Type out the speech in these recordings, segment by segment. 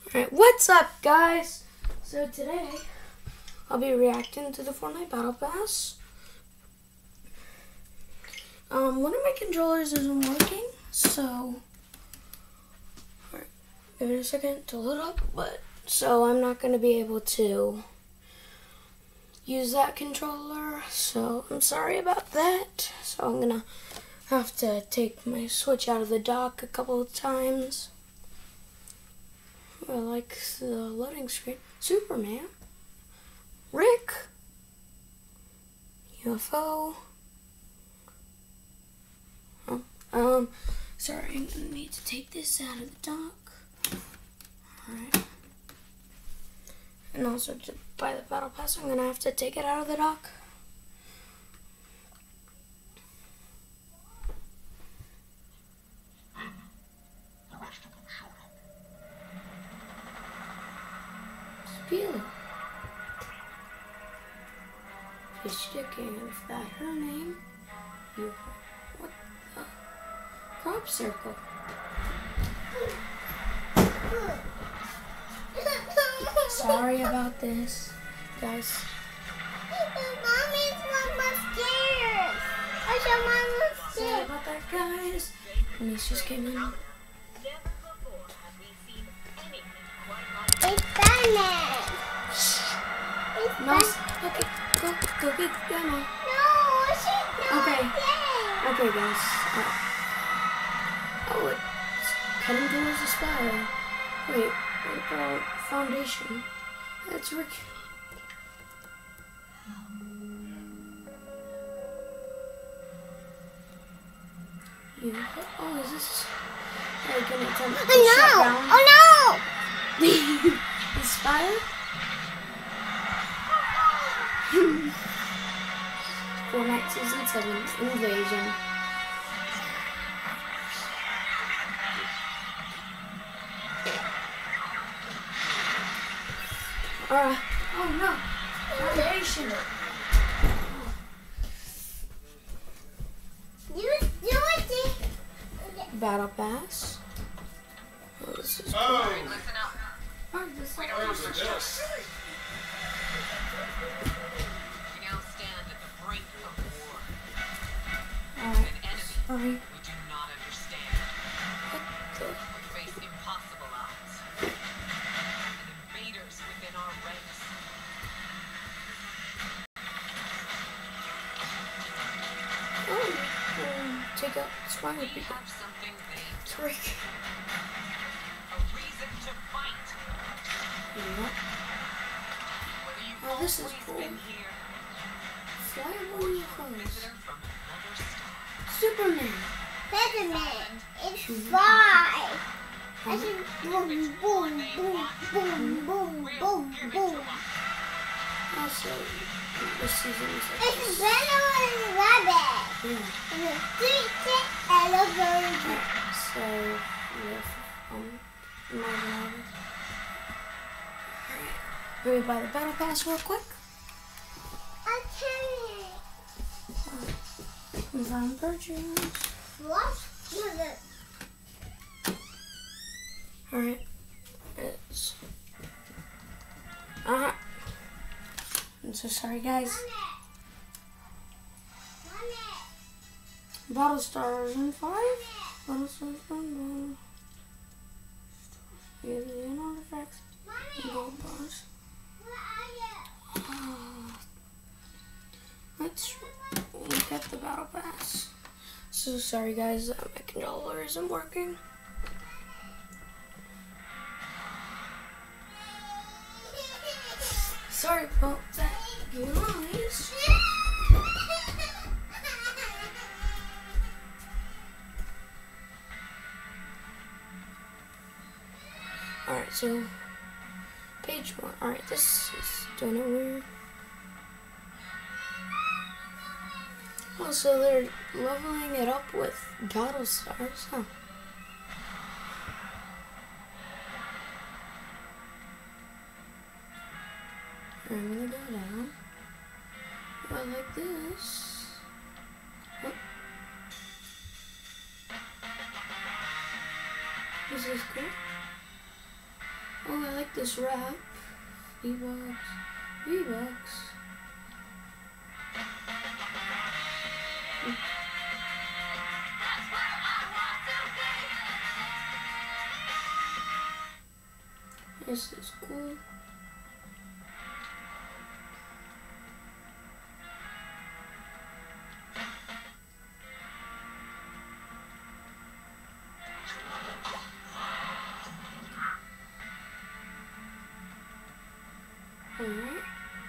Alright, what's up, guys? So today, I'll be reacting to the Fortnite Battle Pass. One of my controllers isn't working, so alright, give it a second to load up, so I'm not going to be able to use that controller, so I'm sorry about that. So I'm going to have to take my Switch out of the dock a couple of times. I like the loading screen. Superman. Rick. UFO. Oh, sorry, I'm gonna need to take this out of the dock. Alright. And also to buy the battle pass, I'm gonna have to take it out of the dock. Spiel. Fish chicken, is that her name? You, what the? Crop circle. Sorry about this, guys. Mommy's scared. I saw Mama Sorry scared. about that, guys. Denise just came in. It's Batman. It's Mouse, okay, go get Grandma. No, she's not Okay. dead. Okay, guys. Oh, it's cutting towards the spiral. Wait, what about foundation? That's Rick. Oh, is this? Are you gonna attempt to shut down Oh the spiral? Fortnite Season 7 Invasion. Oh no! Foundation! no. You do it. Battle Pass. Oh, this is cool. Listen up. Oh, this is We don't have this. We now stand at the brink of war. Alright. An enemy Sorry. we do not understand. What the? We face impossible odds. And invaders within our ranks. Take out spine We people. have something they It's Rick. a reason to fight. Yeah. Whether you've Oh, this is always cool. been here Flyable or you're a UFOs. visitor from another star. Superman. Batman. It's fly. I said boom, boom, boom, boom, boom, boom, boom. Also, this season is It's Venom and Rabbit. yeah. And a three elevator. So, with, Alright. Let me buy the battle pass real quick. Okay. Confirm purchase. What? Look at Alright. It's. I'm so sorry, guys. Battle stars in 5. Battle stars in 5. Alien artifacts. And gold bars. Let's look at the battle pass. So sorry, guys. My controller isn't working. Sorry about that, guys. Alright, so page 1. Alright, this is doing it weird. Oh, so they're leveling it up with battle stars, huh? I'm gonna go down. Go like this. Oh. This is cool. Oh, like this rap. V-Bucks. V-Bucks. This is cool. Alright.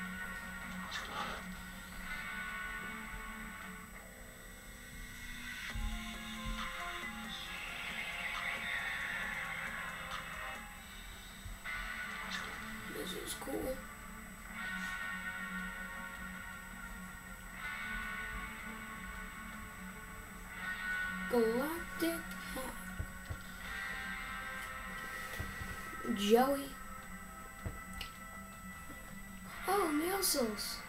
This is cool. Galactic hat. Joey. Oh, measles.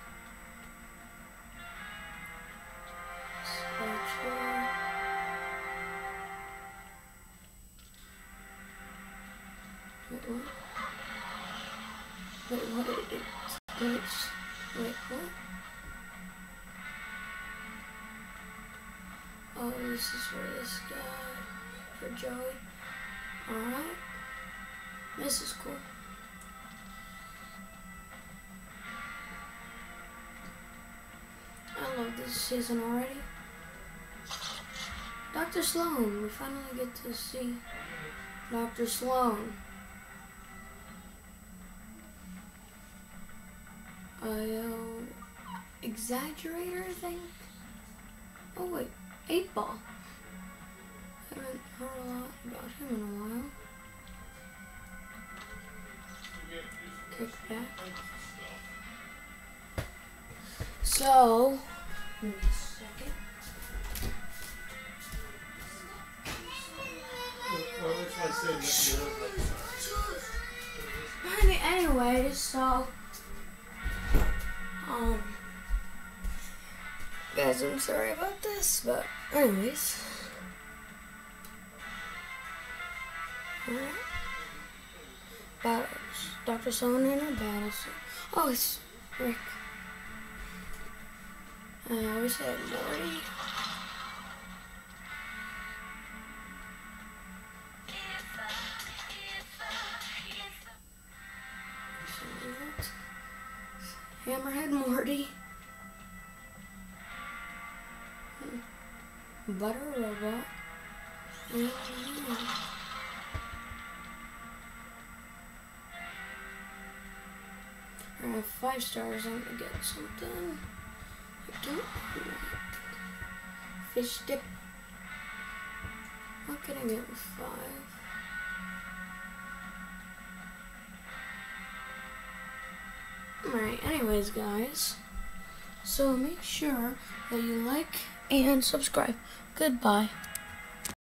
Wait, what? Wait, what? Wait, what? Oh, this is for this guy. For Joey. Alright. This is cool. I love this season already. Dr. Sloan. We finally get to see Dr. Sloan. Exaggerator, I think. Oh wait, 8-Ball. Haven't heard a lot about him in a while. Kick back. So, give me a second. Anyways, so guys, I'm sorry about this, but anyways. Alright. Battles. Dr. Sloan in her battles. Oh, it's Rick. We said Morty. Hammerhead Morty. Butter Robot. I have 5 stars. I'm gonna get something. I don't like fish stick. What can I get with 5? Alright, anyways guys, so make sure that you like and subscribe. Goodbye.